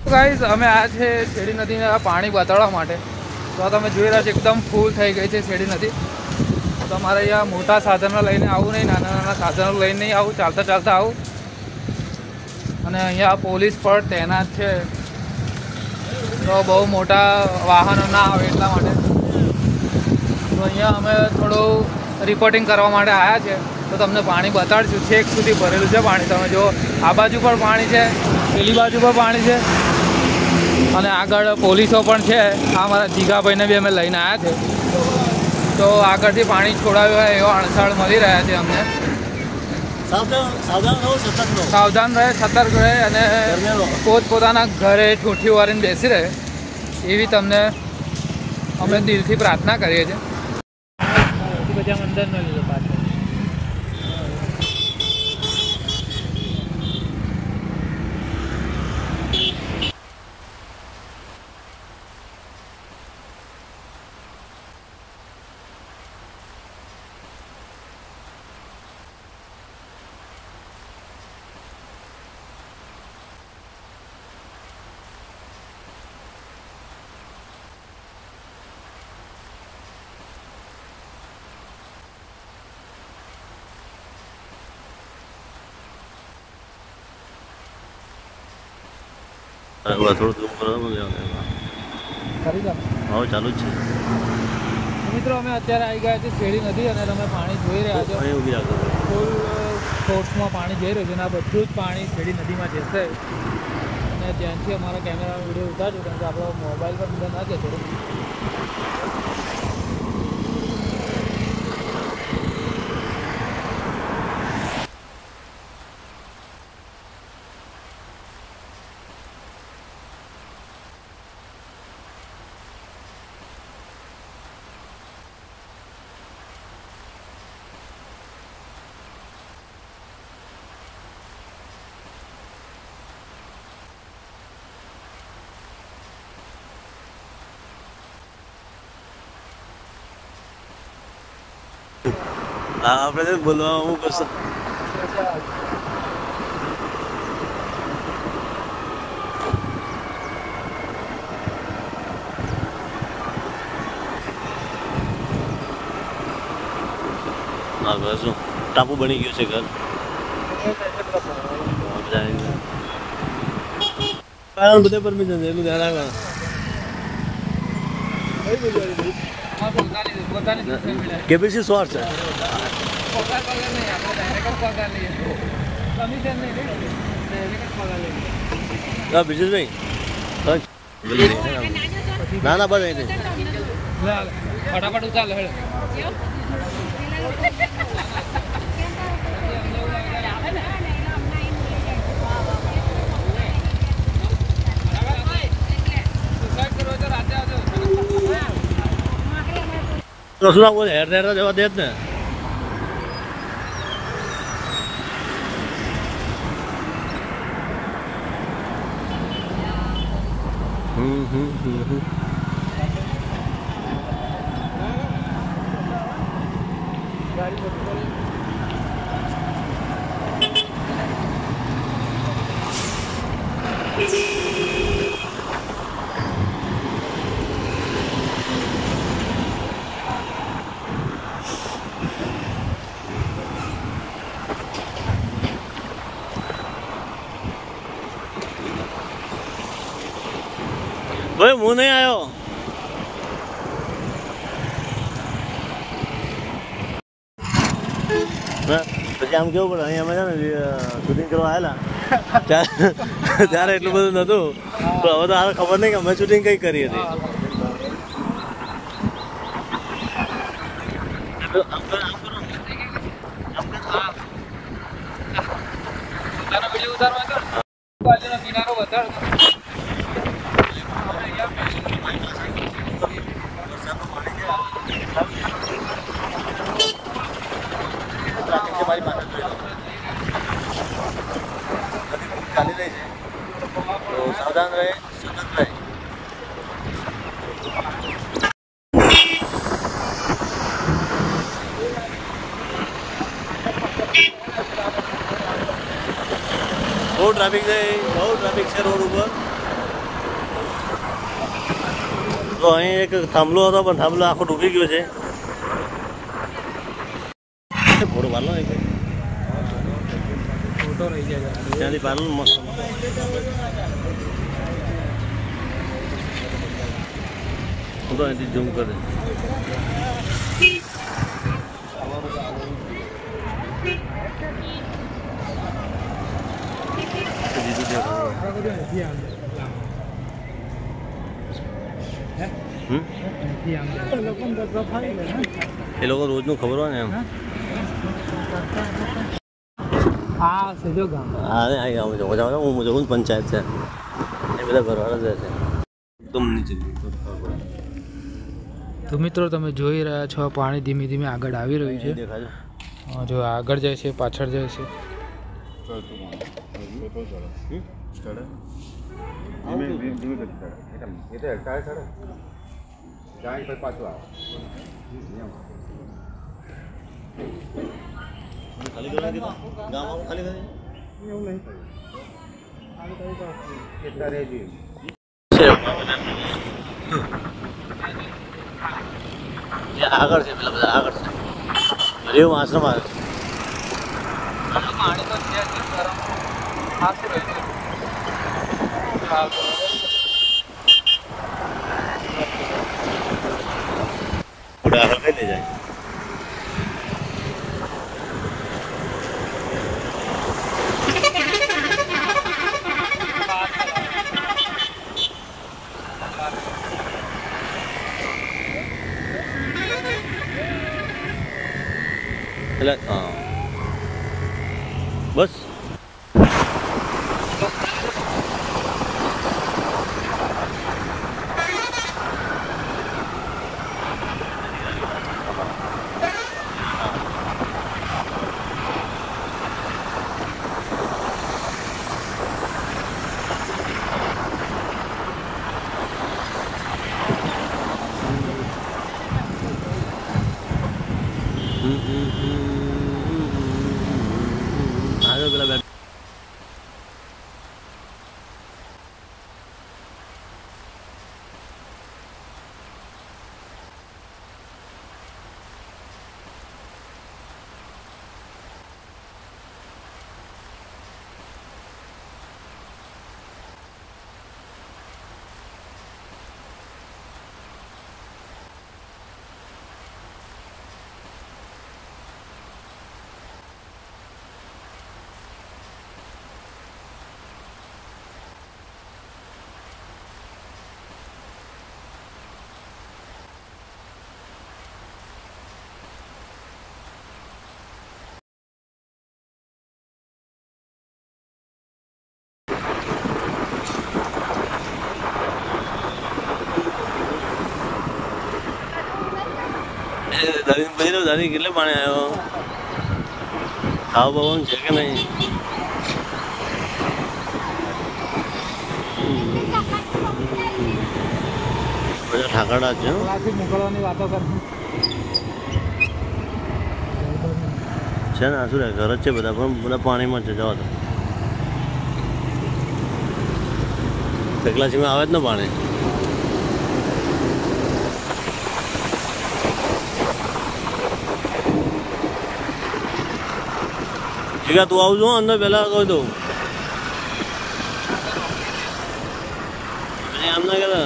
Guys અમે આ છે શેરડી નદીને પાણી બતાડવા માટે. તો તમે જોઈ રહ્યા છો એકદમ ફૂલ થઈ ગઈ છે શેરડી નદી. તો તમારે અહીંયા મોટા સાધનો લઈને આવું નહીં, નાના નાના સાધનો લઈને નહીં આવું, ચાલતા ચાલતા આવું. અને અહીંયા પોલીસ પણ તૈનાત છે, તો બહુ મોટા વાહનો ના આવે એટલા માટે. તો અહીંયા અમે થોડું રિપોર્ટિંગ કરવા માટે આવ્યા છે. તો તમને પાણી બતાડશું, છેક સુધી ભરેલું છે પાણી. તમે જો આ બાજુ પણ પાણી છે, પેલી બાજુ પણ પાણી છે, અને આગળ પોલીસો પણ છે. આ મારા જીગાભાઈને બી અમે લઈને આવ્યા છે. તો આગળથી પાણી છોડાવ્યું હોય એવો અણસાળ મળી રહ્યા છે અમને. સાવધાન રહે, સતર્ક રહે અને પોતપોતાના ઘરે ઠૂઠી વારીને બેસી રહે એવી તમને અમે દિલથી પ્રાર્થના કરીએ છીએ. બધા અંદર ન લીધો પાછળ. થોડું ચાલુ જ છે. મિત્રો અમે અત્યારે આવી ગયા છે શેરડી નદી, અને તમે પાણી જોઈ રહ્યા છો. ફૂલ ફોર્સમાં પાણી જઈ રહ્યું છે, અને આ બધું જ પાણી શેરડી નદીમાં જશે. અને ત્યાંથી અમારા કેમેરા વિડીયો ઉતારજો, કારણ કે આપણો મોબાઈલ પર અંદર ના જતો. આપણે બોલવા હું કશું શું ટાપુ બની ગયું છે ઘર. બધે પરમિશન છે એટલું ધ્યાન રાખવાનું. કેબીસી શોર્ટ છે. બિજુભાઈ ના ના બસ ફટાફટ ઉતાર લે. કશું ના બોલે, હેર જવા દે જ ને. ભાઈ હું નહીં આવ્યો. પછી આમ કેવું પડે, અહીં અમે છે ને શૂટિંગ કરવા આવેલા ત્યારે એટલું બધું નતું, તો હવે તો હાલ ખબર નહીં કે અમે શૂટિંગ કઈ કરી હતી. કિનારો વધારે ચાલી રહી છે, તો સાવધાન રહે, સતર્ક રહે. બહુ ટ્રાફિક છે રોડ ઉપર. તો અહીં એક થાંભલો હતો પણ થાંભલો આખો ડૂબી ગયો છે. ફોટો પાડલો એક ફોટો રહી જાય ત્યાંથી પાડલો મસ્ત. હું તો અહીંથી ઝૂમ કરે. એ લોકો રોજનું ખબર હોય ને એમ. હા સીધો ગામ. હા ને આ ગામ છે. હું મુજબ પંચાયત છે એ બધા ઘરવાળા જ રહે છે એકદમ નીચે. તો મિત્રો તમે જોઈ રહ્યા છો પાણી ધીમે ધીમે આગળ આવી રહ્યું છે. દેખાય જો આગળ જાય છે પાછળ જાય છે. ખાલી કરવા કીધું ગામ ખાલી કરી આગળ છે પેલા બધા આગળ છે રેવ આશ્રમ આવે છે. પાણી તો છે ગરમ ખાસું રહે છે. થોડા આગળ કઈ લઈ જાય. એટલે હા બસ પેલા બેઠ દાદી કેટલે પાણી આવ્યો ખાવા બાવાનું છે કે નહીં. બધા ઠાકરડા જ મોકલવાની વાતો કરે છે ને. શું ઘર જ છે બધા પણ બધા પાણીમાં છે. જવા તો એકલાસીમાં આવે જ ને પાણી. ઠીક તું આવજો અંદર પહેલા કહી દઉં આમ ના કહેતા.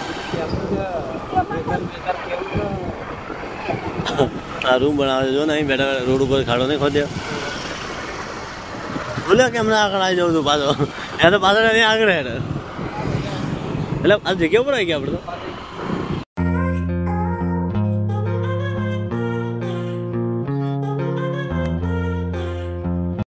આ રૂમ બનાવે જો ને અહીં બેઠા રોડ ઉપર ખાડો નહીં ખોદ્યો બોલ્યા કે હમણાં આગળ આવી જવું તું પાછો. ત્યાં તો પાછળ આગળ હેઠ એટલે આ જગ્યા ઉપર આવી ગયા આપણે તો.